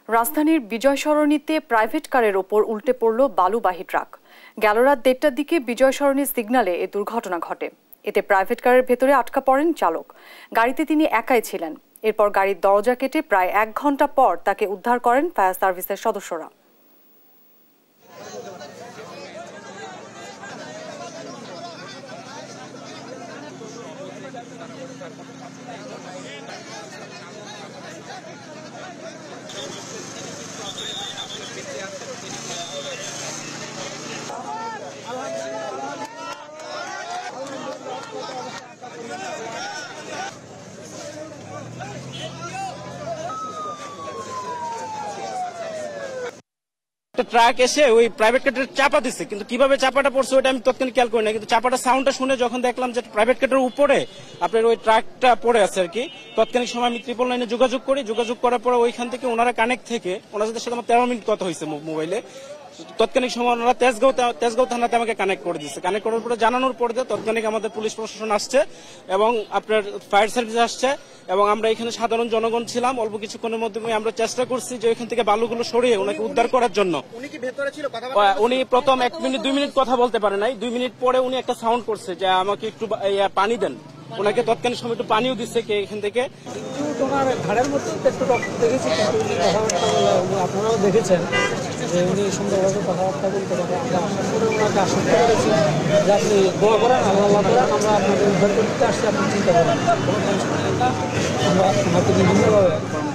রাজধানীর বিজয় সরণিতে প্রাইভেট কারের ওপর উল্টে পড়ল বালুবাহী ট্রাক। গেল রাত 1টার দিকে বিজয় সরণির সিগন্যালে এ দুর্ঘটনা ঘটে। এতে প্রাইভেট কারের ভেতরে আটকা পড়েন চালক। গাড়িতে তিনি একাই ছিলেন। এরপর গাড়ির দরজা কেটে প্রায় 1 ঘন্টা পর তাকে উদ্ধার করেন ফায়ার সার্ভিসের সদস্যরা। ট্রাক এসে ওই প্রাইভেট কারের চাপা দিচ্ছে, কিন্তু কিভাবে চাপাটা পড়ছে ওইটা আমি তৎক্ষণিক খেয়াল করি না, কিন্তু চাপাটা সাউন্ডটা শুনে যখন দেখলাম যে প্রাইভেট কারের উপরে আপনার ওই ট্রাকটা পড়ে আছে আর কি, তৎক্ষণিক সময় আমি 999 যোগাযোগ করি। যোগাযোগ করার পরে ওইখান থেকে ওনারা কানেক্ট থেকে ওনাদের সাথে আমার 13 মিনিট কথা হয়েছে মোবাইলে। তৎক্ষণিক সময় ওনারা তেজগাঁও থানাতে আমাকে কানেক্ট করে দিচ্ছে। কানেক্ট করার পরে জানানোর পরে তৎক্ষণিক আমাদের পুলিশ প্রশাসন আসছে এবং আপনার ফায়ার সার্ভিস আসছে এবং আমরা এখানে সাধারণ জনগণ ছিলাম। অল্প কিছুক্ষণের মধ্যে আমরা চেষ্টা করছি যে ওইখান থেকে বালুগুলো সরিয়ে ওনাকে উদ্ধার করার জন্য। উনি প্রথম 1 মিনিট 2 মিনিট কথা বলতে পারে নাই। 2 মিনিট পরে উনি একটা সাউন্ড করছে যে আমাকে একটু পানি দেন। ওনাকে তৎকালীন সময় একটু পানিও দিচ্ছে এখান থেকে। ঘাড়ের মধ্যে একটু রক্ত দেখেছি, আপনারাও দেখেছেন যে উনি সুন্দরভাবে কথাবার্তা বলতে পারে। আমরা আশা করে ওনাকে আশ্বস্ত করেছি যে আপনি দোয়া করেন, আল্লাহ করেন, আমরা আপনাকে উদ্ধার করতে আসছি, আপনি চিন্তা করেন, কোনো টেনশন নেই না। আমরা আমাকে বিভিন্নভাবে